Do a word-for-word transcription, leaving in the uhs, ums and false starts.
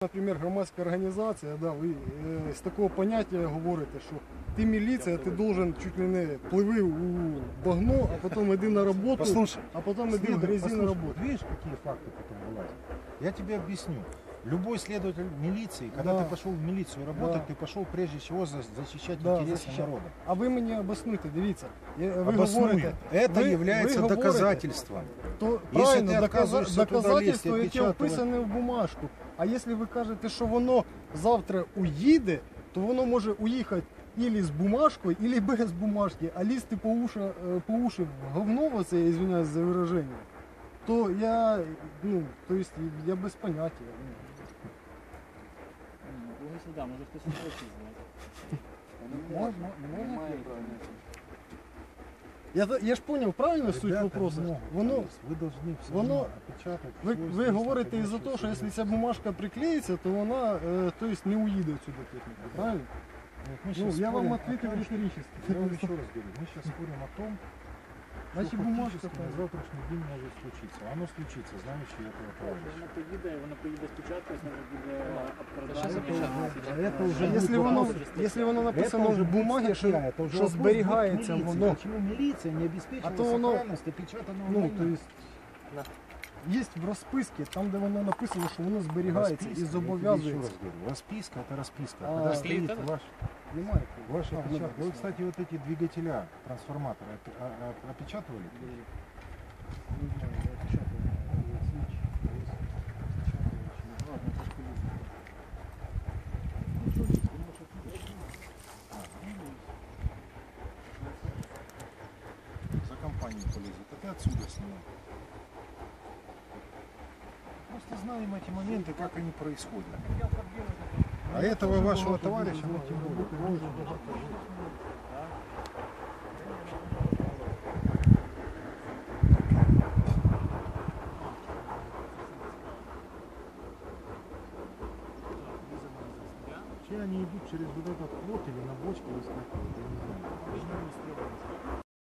Наприклад, громадська організація, да, ви е, з такого поняття говорите, що ти міліція, ти должен чуть ли не пливи у багно, а потім йди на роботу, Послушай, а потім йди в следует- грязі на послушай, роботу. Видишь, какие факты потом вылазят? Я тебе объясню. Любой следователь милиции, когда Да. ты пошел в милицию работать, Да. ты пошел прежде всего за- защищать Да, интересы защищать. народа. А ви мені обоснуйте, дивіться, я- ви Обосную. говорите, Это ви- является ви говорите, доказательством. то Если правильно, ти доказа- отказуєшся туди доказательство, лізти, яке опечатувати- вписане в бумажку. А якщо ви кажете, що воно завтра уїде, то воно може уїхати ілі з бумажкою, ілі без бумажки, а лізти по уші, е, по уші в говно, це я извиняюсь за вираження, то я, ну, то есть, я без поняття. Да, може хтось не хоче знати. Можна, можна. Я, та- я ж поняв, правильно суть Ребята, вопросу? много. Воно, Вы должны все воно- равно опечатать. ви, свой ви список говорите із-за рабочих того, що якщо субъектов. ця бумажка приклеїться, то вона е, то есть, не уїде отсюда техніка, правильно? Вот мы Ну, щас я вам спорим о ответил том, что- риторически. Я вам еще раз говорю, мы сейчас спорим о том, Значить, что бумажка фактически на завтрашний день может случиться. Оно случится, знающий этого Вона товарища. поїде, вона поїде спочатку, вона буде Это обкрадання. уже, это уже А будет якщо воно, вопрос. якщо воно Это написано уже в бумагі, будет що, статья, это уже що вопрос зберігається будет воно, милиции. Почему милиция не обеспечила А то воно- сохранность опечатанного ну, майна? то есть, є в розписці, там, де воно написано, що воно зберігається і Расписка, я тебе еще зобов'язується. раз говорю, расписка это расписка. А, Когда стоит стоит ваш, Немає. ваш А, опечаток. ну, Вы, кстати, вот эти двигателя, трансформаторы опе- а- а- опечатывали? За компанию полезет. А ты отсюда снимай. Просто знаем эти моменты, как они происходят. А этого вашего товарища, ну, тем более. Все они идут через вот этот плот или на бочке выскакивают, я не знаю.